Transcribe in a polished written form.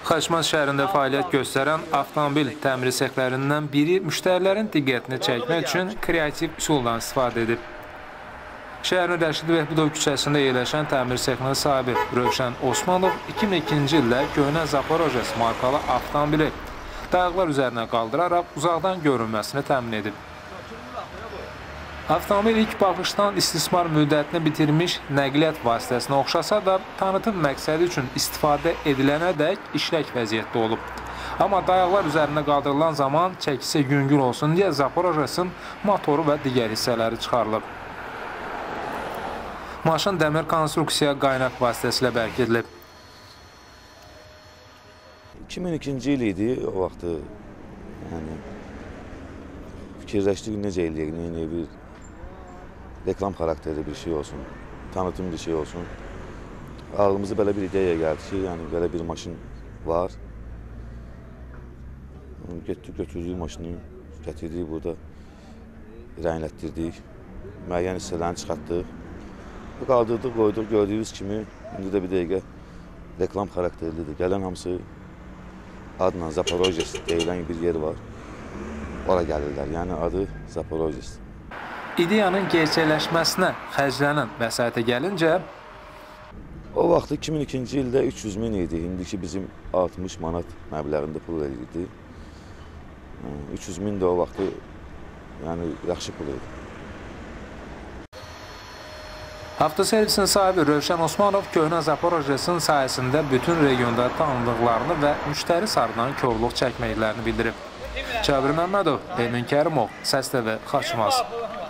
Xaçmaz şəhərində fəaliyyət göstərən avtomobil təmiri sexlərindən biri müştərilərin diqqətini çəkmək üçün kreativ üsuldan istifadə edib. Şəhərin Rəşid Vəhbidov küçəsində yerləşən təmir sexinin sahibi Rövşən Osmanov 2002-ci ildə Köhnə Zaporojes markalı avtomobili dayaqlar üzərinə qaldıraraq uzaqdan görünməsini təmin edib. Avtomobil ilk baxışdan istismar müddətini bitirmiş nəqliyyat vasitəsinə oxşasa da, tanıtım məqsədi üçün istifadə edilənədək işlək vəziyyətdə olub. Amma dayaqlar üzərində qaldırılan zaman çəkisi yüngül olsun deyə Zaporojesin motoru və digər hissələri çıxarılıb. Maşın dəmir konstruksiya qaynaq vasitəsilə bərk edilib. 2002-ci il idi o vaxtı. Fikirləşdik necə eləyək, bir reklam xarakterli bir şey olsun, tanıtım bir şey olsun. Ağlımıza belə bir ideya gəldi ki, belə bir maşın var. Götürdük maşını, gətirdik burada, rənglətdirdik, müəyyən hissələrini çıxartdıq. Qaldırdıq, qoyduq, gördüyünüz kimi, indi də bir dəqiqə reklam xarakterlidir. Gələn hamısı adla Zaporojes deyilən bir yer var, ora gəlirlər, yəni adı Zaporojes. İdeyanın gerçəkləşməsinə xərclənən vəsaitə gəlincə, o vaxt 2002-ci ildə 300 min idi, indiki bizim 60 manat məbləğində pul verirdi. 300 min də o vaxtı yaxşı pul idi. Avtoservisin sahibi Rövşən Osmanov Köhnə Zaporojesin sayəsində bütün regionda tanındıqlarını və müştəri sarıdan korluq çəkməklərini bildirib. Cabir Məmmədov, Emin Kərimov, Səs TV, Xaçmaz.